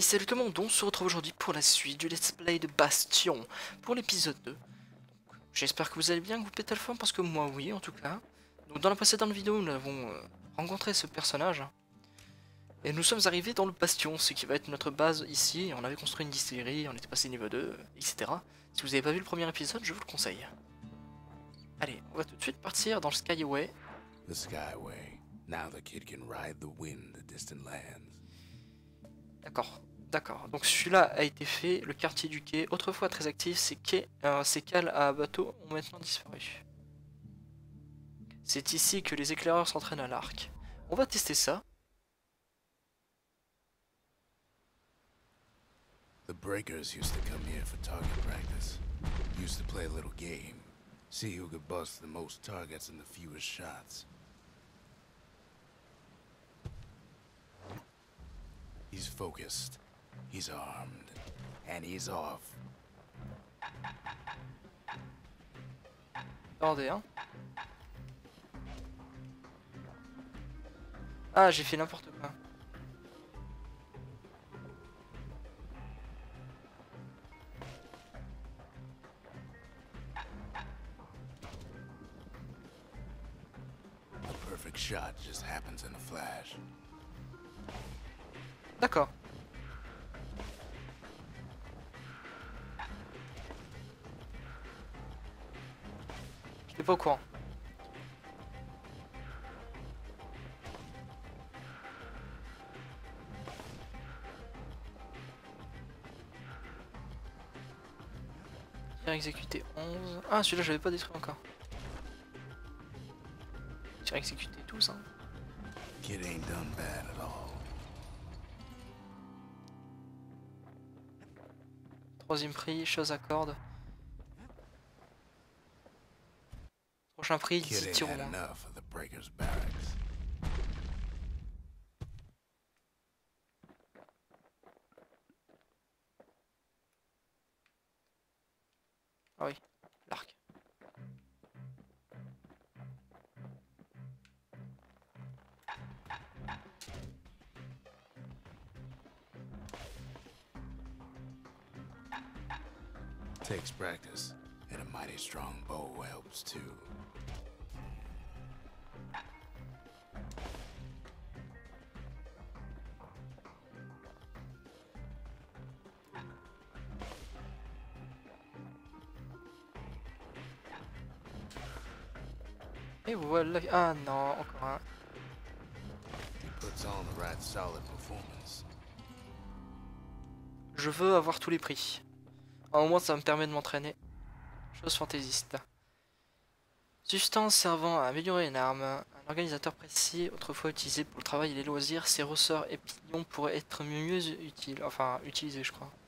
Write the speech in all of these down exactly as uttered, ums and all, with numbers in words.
salut tout le monde, on se retrouve aujourd'hui pour la suite du let's play de Bastion, pour l'épisode deux. J'espère que vous allez bien, que vous pétez le forme, parce que moi oui en tout cas. Donc dans la précédente vidéo nous avons euh, rencontré ce personnage. Et nous sommes arrivés dans le Bastion, ce qui va être notre base ici. On avait construit une distillerie, on était passé niveau deux, et cetera. Si vous n'avez pas vu le premier épisode, je vous le conseille. Allez, on va tout de suite partir dans le Skyway. The Skyway. Now the kid can ride the wind to distant lands. D'accord, d'accord. Donc celui-là a été fait, le quartier du quai, autrefois très actif, ces quais, euh, ces cales à bateaux ont maintenant disparu. C'est ici que les éclaireurs s'entraînent à l'arc. On va tester ça. The breakers used to come here for target practice. Used to play a little game. See who could bust the most targets and the fewest shots. He's focused, he's armed, and he's off. Attendez, hein. Ah, j'ai fait n'importe quoi. The perfect shot just happens in a flash. D'accord. Je n'étais pas au courant. Tir exécuté onze. Ah, celui-là, je l'avais pas détruit encore. Tir exécuté tous, hein. Kid ain't done bad at all. Troisième prix, chose à corde. Prochain prix, Kid dix ain't tirs au had moins. enough of the breakers' barracks. Ah oui, l'arc. Takes practice, and a mighty strong bow helps too. Et voilà. Ah non, encore un. He puts on the right solid performance. Je veux avoir tous les prix. Ah, au moins ça me permet de m'entraîner. Chose fantaisiste. Substance servant à améliorer une arme. Un organisateur précis, autrefois utilisé pour le travail et les loisirs. Ses ressorts et pignons pourraient être mieux utiles. Enfin, utilisés, je crois.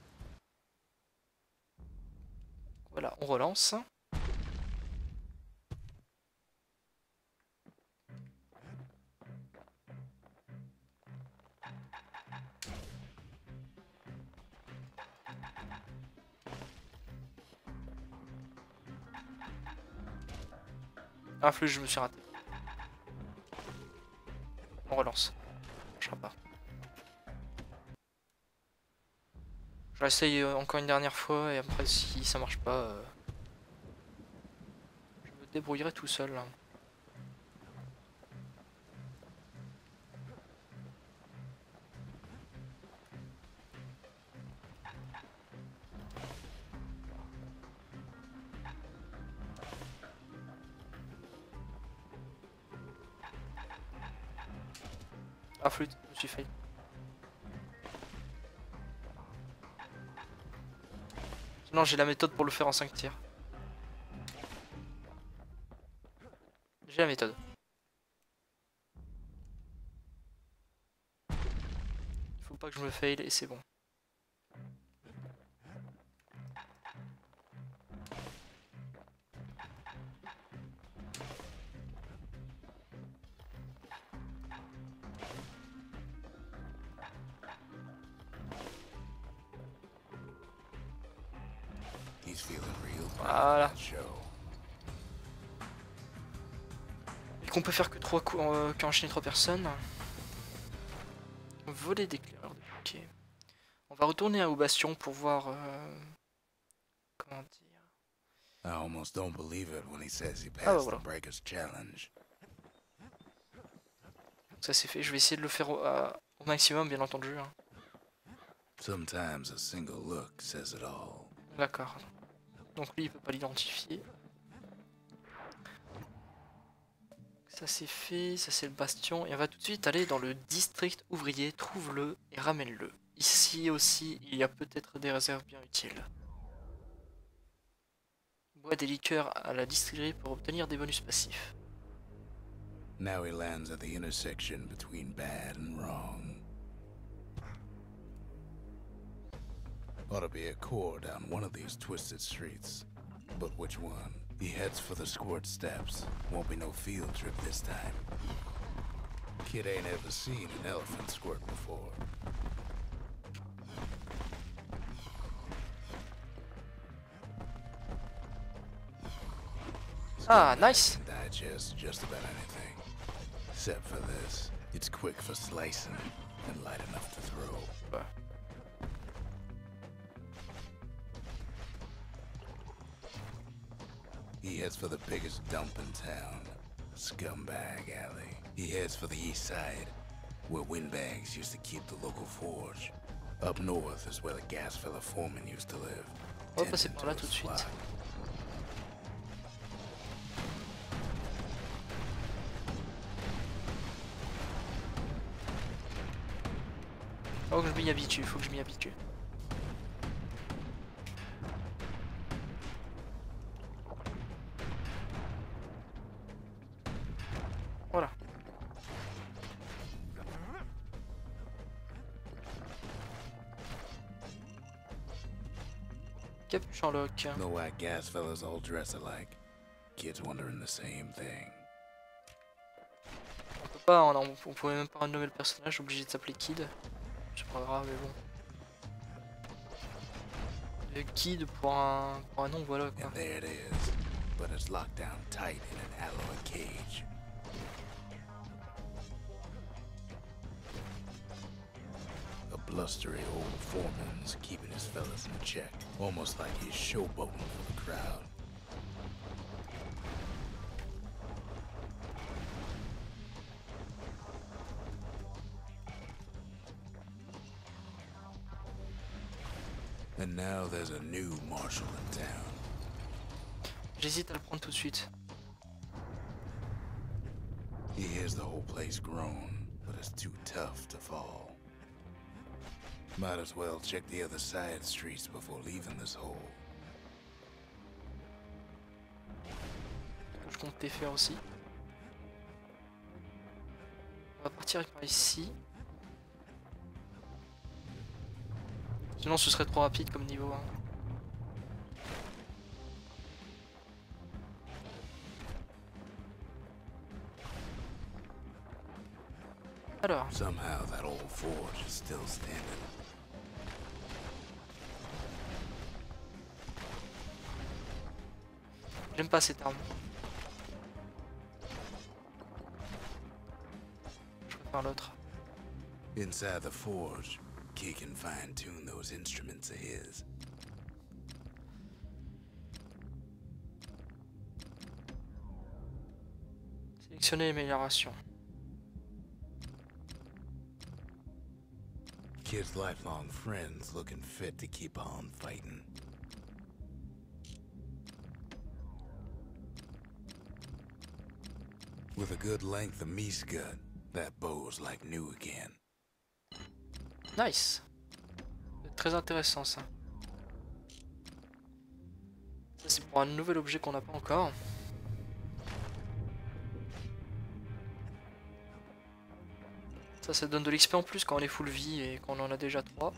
Voilà, on relance. Ah, flux, je me suis raté. On relance. Ça marchera pas. Je l'essaye encore une dernière fois et après si ça marche pas, euh, je me débrouillerai tout seul. Ah flûte, je me suis fait. Sinon j'ai la méthode pour le faire en cinq tirs. J'ai la méthode. Il faut pas que je me fail et c'est bon. He's feeling real proud Voilà. of that show. Et qu'on peut faire que trois coups, euh, qu'enchaîner trois personnes. Voler d'éclaireurs de bouquet. On va retourner au bastion pour voir... Euh... Comment dire... I almost don't believe it when he says he Ah bah passed voilà. the Breaker's challenge. Ça c'est fait, je vais essayer de le faire au, à- au maximum bien entendu. Hein. Sometimes a single look says it all. D'accord. Donc lui il peut pas l'identifier. Ça c'est fait, ça c'est le bastion. Et on va tout de suite aller dans le district ouvrier, trouve-le et ramène-le. Ici aussi il y a peut-être des réserves bien utiles. Bois des liqueurs à la distillerie pour obtenir des bonus passifs. Now he lands at the intersection between bad and wrong. Ought to be a core down one of these twisted streets. But which one? He heads for the squirt steps. Won't be no field trip this time. Kid ain't ever seen an elephant squirt before. Ah, nice! Can digest just about anything. Except for this. It's quick for slicing and light enough to throw. Ouais. He heads for the biggest dump in town, Scumbag Alley. He heads for the east side, where windbags used to keep the local forge. Up north is where the gas fella foreman used to live. On va passer par là tout de suite. Faut que je m'y habitue, faut que je m'y habitue. Voilà. Capuchon lock. No white gas fellas all dress alike. Kids wondering the same thing. On peut pas, on, on, on pouvait même pas renommer le personnage, obligé de s'appeler Kid. C'est pas grave, mais bon. Le Kid pour un, pour un nom, voilà quoi. And there it is, but it's locked down tight in an alloy cage. A blustery old foreman's keeping his fellas in check, almost like he's showboating for the crowd. And now there's a new marshal in town. J'hésite à le prendre tout de suite. He hears the whole place groan, but it's too tough to fall. Might as well check the other side streets before leaving this hole. Je comptais faire aussi. On va partir par ici. Sinon ce serait trop rapide comme niveau. Hein. Alors. Somehow that old forge is still standing. J'aime pas cette arme. Je préfère l'autre. Inside the forge, Key can fine-tune those instruments of his. Sélectionner l'amélioration. Kid's lifelong friends looking fit to keep on fighting. With a good length of meat gut, that bow's like new again. Nice. C'est très intéressant ça. Ça c'est pour un nouvel objet qu'on n'a pas encore. Ça, ça donne de l'X P en plus quand on est full vie et qu'on en a déjà trois.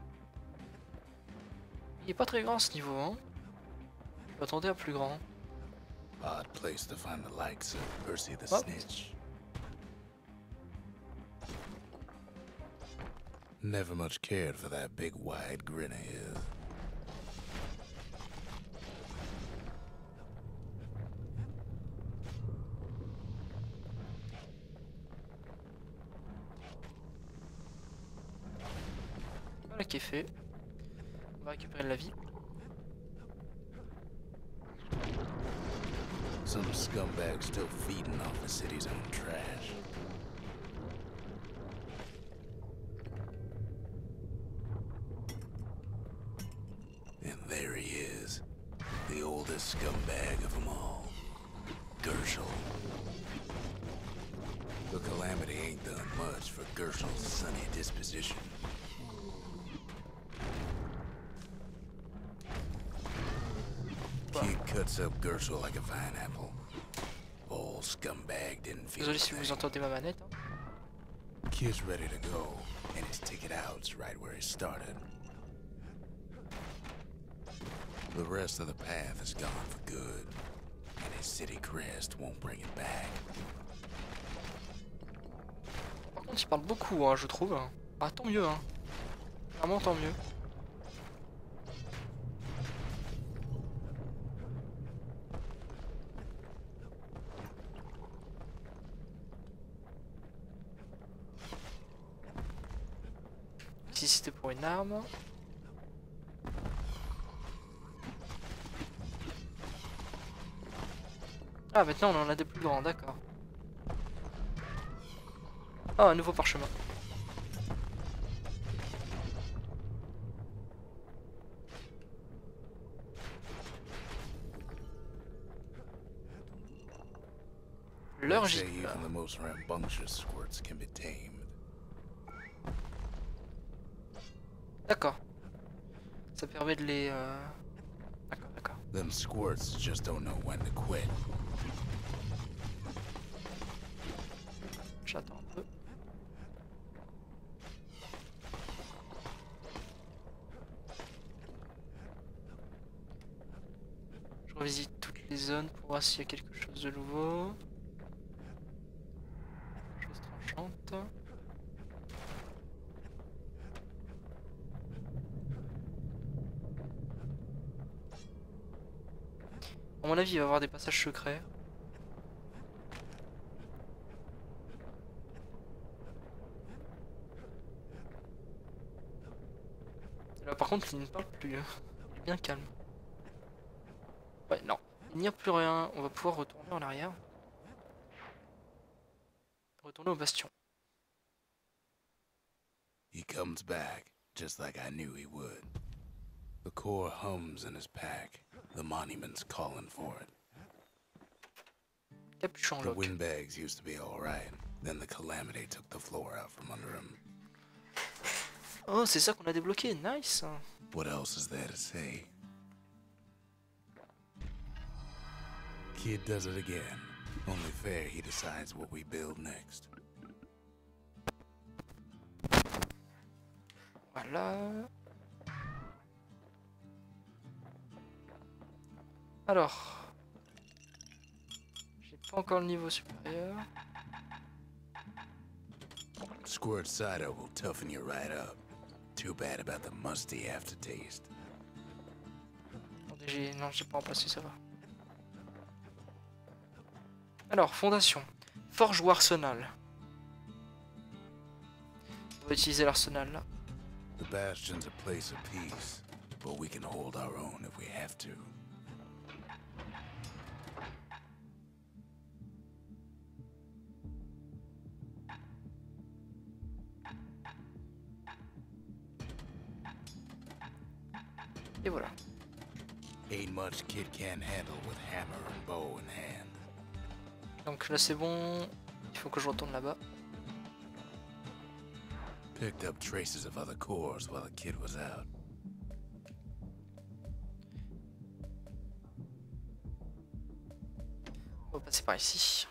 Il est pas très grand ce niveau, hein. Je m'attendais à plus grand. Odd place to find the likes of Percy the Oh. Snitch. Never much cared for that big wide grin of his. Voilà qui est fait. récupérer de la vie. Some scumbag still feeding off the city's own trash. And there he is, the oldest scumbag of them all, Gershel. The Calamity ain't done much for Gershel's sunny disposition. Kid cuts up Gershel like a vine apple. Old scumbag didn't feel Désolé a si vous thing. entendez ma manette. Hein. Kid's ready to go, and his ticket out's right where he started. The rest of the path is gone for good, and his city crest won't bring it back. Par contre, il parle beaucoup, hein, je trouve. Ah, tant mieux, hein. Vraiment, tant mieux. Ici, c'était pour une arme. Ah, maintenant, on en a des plus grands, d'accord. Ah, un nouveau parchemin. L'heure They say J. even the most rambunctious squirts can be tamed. D'accord. Ça permet de les... Euh... D'accord, d'accord. Them squirts just don't know when to quit. J'attends un peu. Je revisite toutes les zones pour voir s'il y a quelque chose de nouveau. Chose tranchante. À mon avis, il va y avoir des passages secrets. Là, par contre, il ne parle plus. Il est bien calme. Ouais, non. Il n'y a plus rien. On va pouvoir retourner en arrière. Retourner au bastion. He comes back, just like I knew he would. The core hums in his pack. The monument's calling for it. Capuchon The lock. windbags used to be alright. Then the Calamity took the floor out from under him. Oh, c'est ça qu'on a débloqué. Nice. What else is there to say? Kid does it again. Only fair he decides what we build next. Voilà. Alors. J'ai pas encore le niveau supérieur. Squirt cider will toughen you right up. Too bad about the musty aftertaste. Attendez, j'ai... Non, j'ai pas remplacé, ça va. Alors, fondation. Forge ou arsenal. On va utiliser l'arsenal là. The Bastion's a place of peace, but we can hold our own if we have to. Et voilà. Ain't much kid can't handle with hammer and bow in hand. Donc là c'est bon. Il faut que je retourne là-bas. Picked up traces of other cores while the kid was out. On va passer par ici.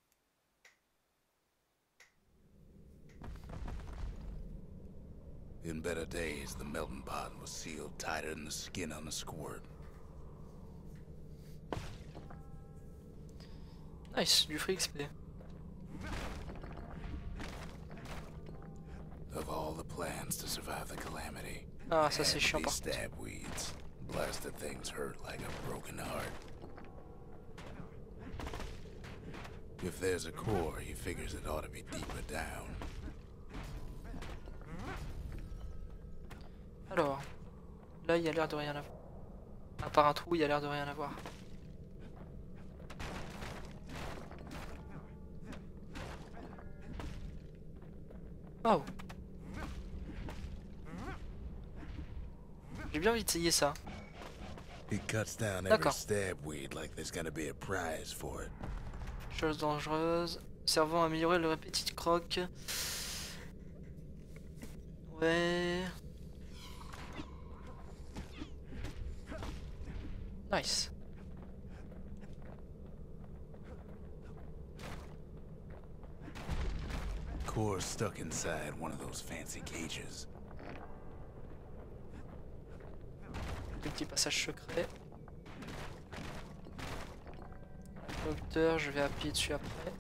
In better days, the melting pot was sealed tighter than the skin on a squirt. Nice, du free X P. Of all the plans to survive the Calamity, Ah, ça had c'est to chiant be par contre. stab weeds. Blasted things hurt like a broken heart. If there's a core, he figures it ought to be deeper down. Alors, Là, il y a l'air de rien avoir. À part un trou, il y a l'air de rien avoir. Oh. J'ai bien envie d'essayer ça. He cuts down every D'accord. stab weed like there's gonna be a prize for it. Chose dangereuse. Servant à améliorer le répétit croc. Ouais. Nice. Core's stuck inside one of those fancy cages. Le petit passage secret. Docteur, je vais appuyer dessus après.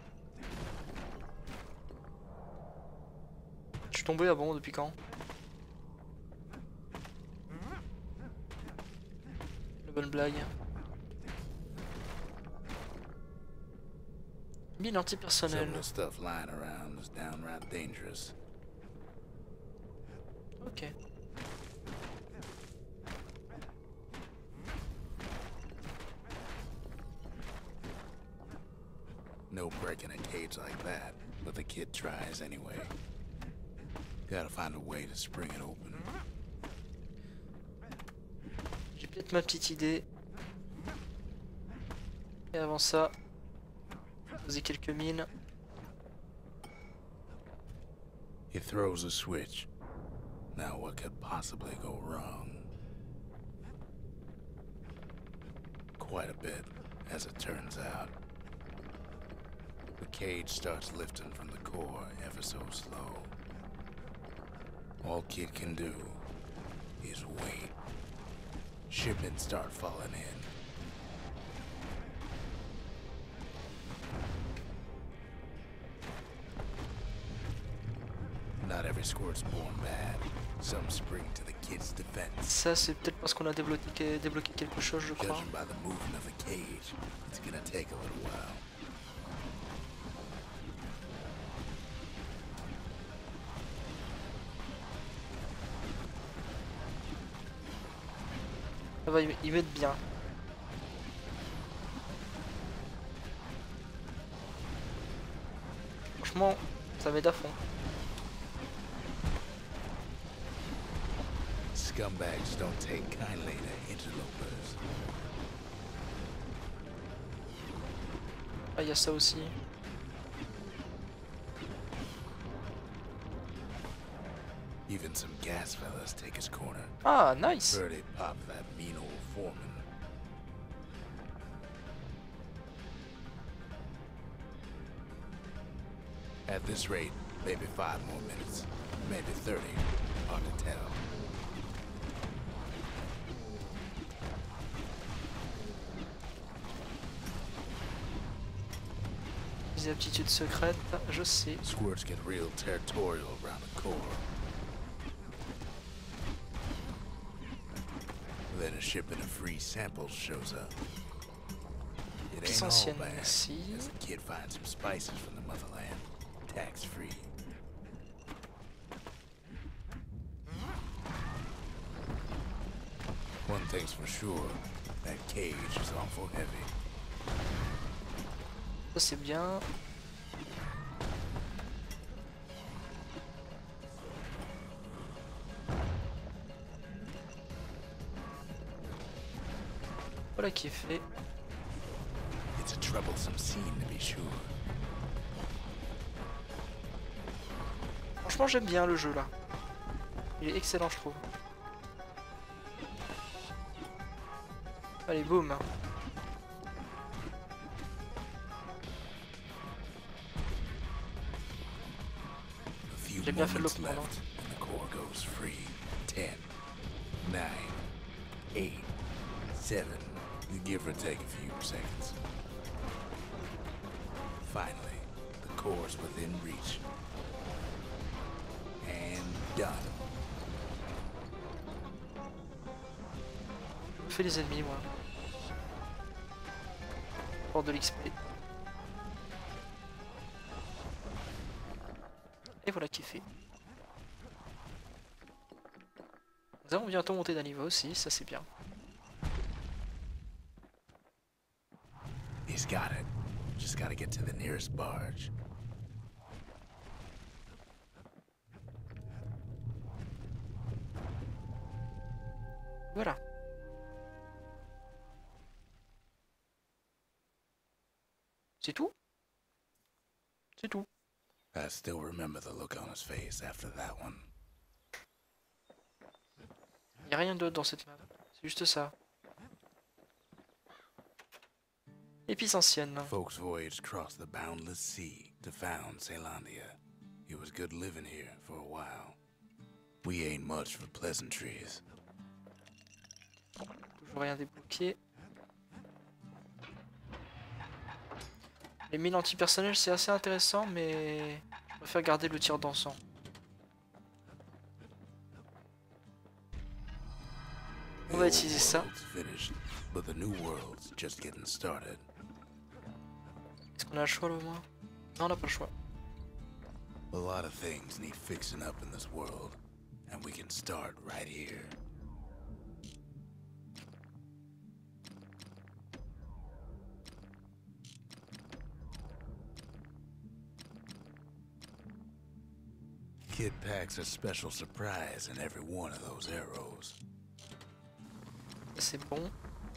Je suis tombé à bon depuis quand? La bonne blague. Mine antipersonnel. Some of the stuff lying around is downright dangerous. Ok. No breaking a cage like that, but the kid tries anyway. Gotta find a way to spring it open. J'ai peut-être ma petite idée. Et avant ça, poser quelques mines. He throws a switch. Now what could possibly go wrong? Quite a bit, as it turns out. The cage starts lifting from the core ever so slow. All Kid can do is wait. Shipments start falling in. Not every squirt's born bad. Some spring to the kid's defense. Ça, c'est peut-être parce qu'on a débloqué, débloqué quelque chose, je crois. Judging by the movement of the cage, it's gonna take a little while. Ça va, ils mettent bien. Franchement, ça m'aide à fond. Scumbags don't take kindly to interlopers. Ah, il y a ça aussi. Even some gas fellas take his corner. Ah, nice. Heard it pop that mean old foreman. At this rate, maybe five more minutes, maybe thirty. Hard to tell. Les aptitudes secrètes, je sais. Squirts get real territorial around the core. Then a shipment of free samples shows up. It ain't all Ancienne, bad, merci. as the kid finds some spices from the motherland, tax-free. One thing's for sure, that cage is awful heavy. Ça, c'est bien. Voilà qui est fait. It's a troublesome scene to be sure. Franchement, j'aime bien le jeu là. Il est excellent, je trouve. Allez, boum. A few J'ai bien fait moments l'opening, left, and the core goes free. Ten, nine, eight, seven. You give or take a few seconds. Finally, the core's within reach. And done. Je fais les ennemis, moi. Pour de l'X P. Et voilà qui est fait. Nous avons bientôt monté d'un niveau aussi, ça c'est bien. He's got it. Just gotta get to the nearest barge. Voilà. C'est tout? C'est tout. I still remember the look on his face after that one. Y a rien d'autre dans cette map. C'est juste ça. Épice ancienne. Folks voyaged across the boundless sea to found Caelondia. It was good living here for a while. We ain't much for pleasantries. Toujours rien débloqué. Les mines antipersonnelles c'est assez intéressant mais je préfère garder le tir d'encens. On va utiliser ça. Finished, but the new world's just getting started. Est-ce qu'on a le choix là au moins? Non, on n'a pas le choix. A lot of things need fixing up in this world, and we can start right here. Kid packs a special surprise in every one of those arrows. C'est bon.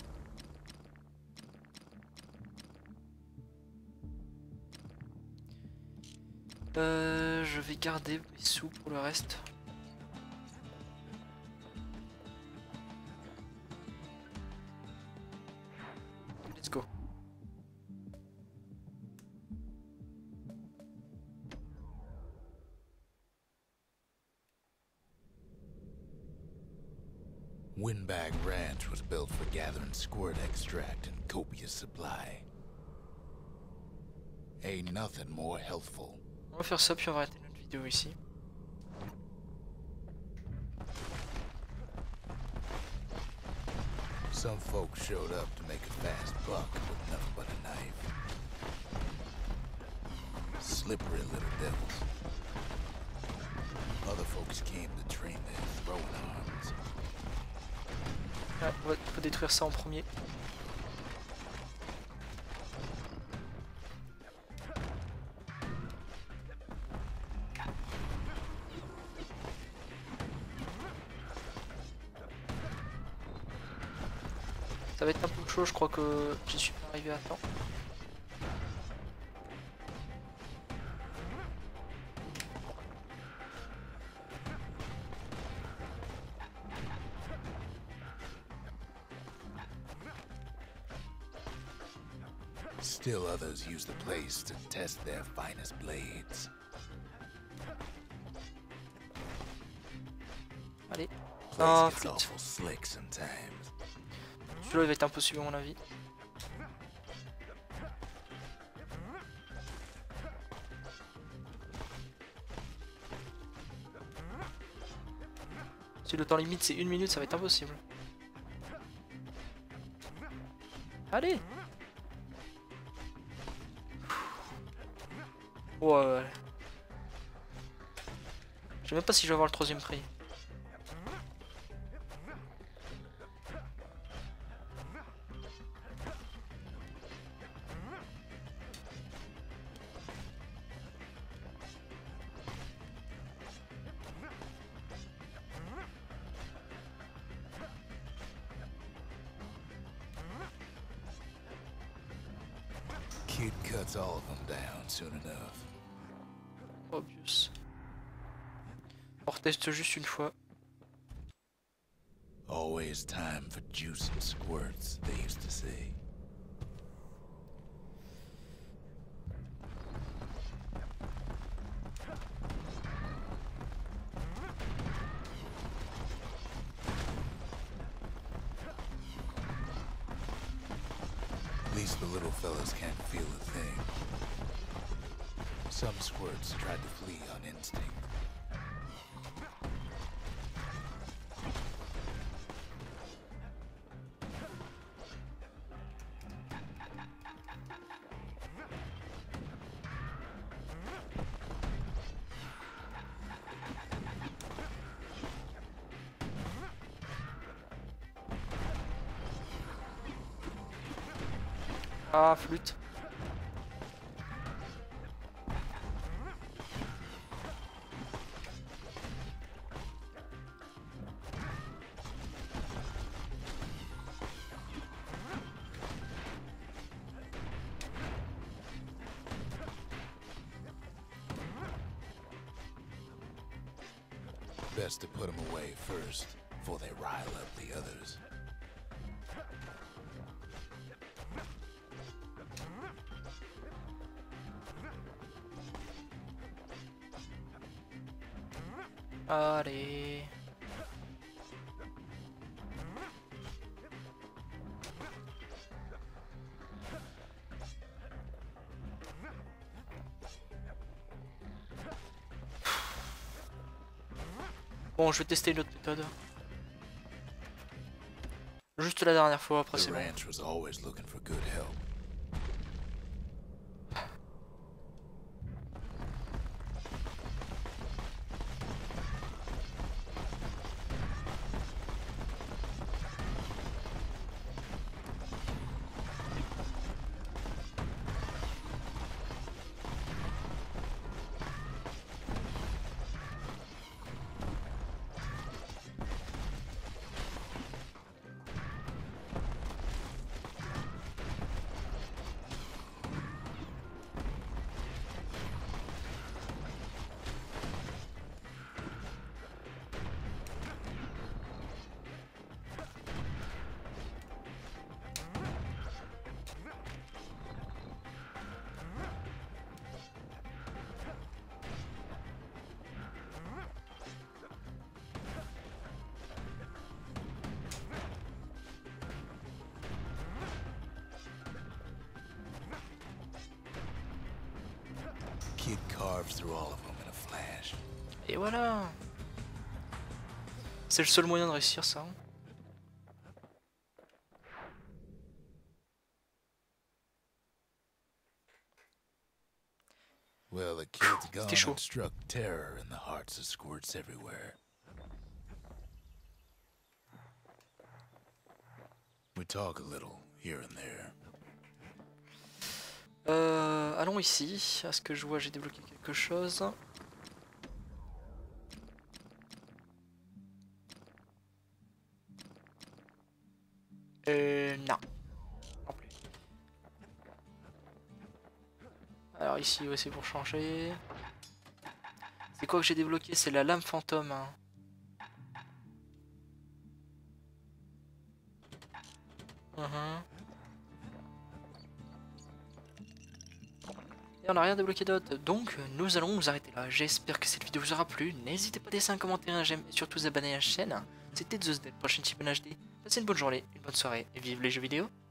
Euh, je vais garder mes sous pour le reste. Let's go. Windbag Ranch was built for gathering squirt extract in copious supply. Ain't nothing more healthful. On va faire ça puis on va arrêter notre vidéo ici. Some folks showed up to make a fast buck with nothing but a knife. Slippery little devils. Other folks came to train their throwing arms. Ah, on va faut détruire ça en premier. Ça va être un peu chaud, je crois que j'y suis pas arrivé à temps. Still others use the place to test their finest blades. Allez. Place Ah, gets flûte. awful slick sometimes. Celui-là il va être impossible à mon avis. Si le temps limite c'est une minute, ça va être impossible. Allez. Ouais, ouais, ouais. Je sais même pas si je vais avoir le troisième prix. Kid cuts all of them down soon enough. Obvious. On reteste juste une fois. Always time for juice and squirts, they used to say. At least the little fellas can't feel a thing. Some squirts tried to flee on instinct. Ah, flûte. Best to put them away first, before they rile up the others. Allez. Bon, je vais tester une autre méthode. Juste la dernière fois, après The c'est bon. ranch was always looking for good help. Kid carves through all of them in a flash. Et voilà. C'est le seul moyen de réussir ça. Well, the kid's gone C'était chaud. and struck terror in the hearts of squirts everywhere. We talk a little here and there. Euh, allons ici. À ce que je vois, j'ai débloqué quelque chose. Euh, non. Non plus. Alors ici, ouais, c'est pour changer. C'est quoi que j'ai débloqué? C'est la lame fantôme. Hein. Uh-huh. Et on n'a rien débloqué d'autre, donc nous allons nous arrêter là. J'espère que cette vidéo vous aura plu. N'hésitez pas à laisser un commentaire, un j'aime et surtout vous abonner à la chaîne. C'était TheZdead, prochaine Chip H D. Passez une bonne journée, une bonne soirée et vive les jeux vidéo.